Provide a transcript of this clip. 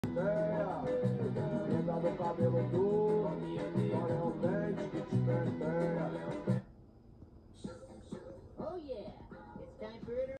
Prenda no cabelo duro, olha o dente que te penteia. Oh yeah, it's time for it.